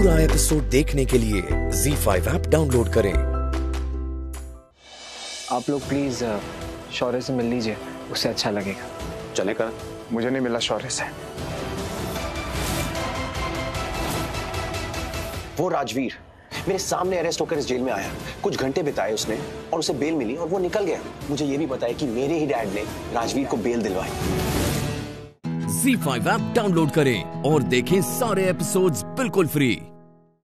पूरा एपिसोड देखने के लिए ZEE5 ऐप डाउनलोड करें। आप लोग प्लीज शौर्य से मिल लीजिए, उससे अच्छा लगेगा। चले कर, मुझे नहीं मिला शौर्य से। वो राजवीर मेरे सामने अरेस्ट होकर इस जेल में आया, कुछ घंटे बिताए उसने और उसे बेल मिली और वो निकल गया। मुझे ये भी बताया कि मेरे ही डैड ने राजवीर को बेल दिलवाई। ZEE5 ऐप डाउनलोड करें और देखें सारे एपिसोड्स बिल्कुल फ्री।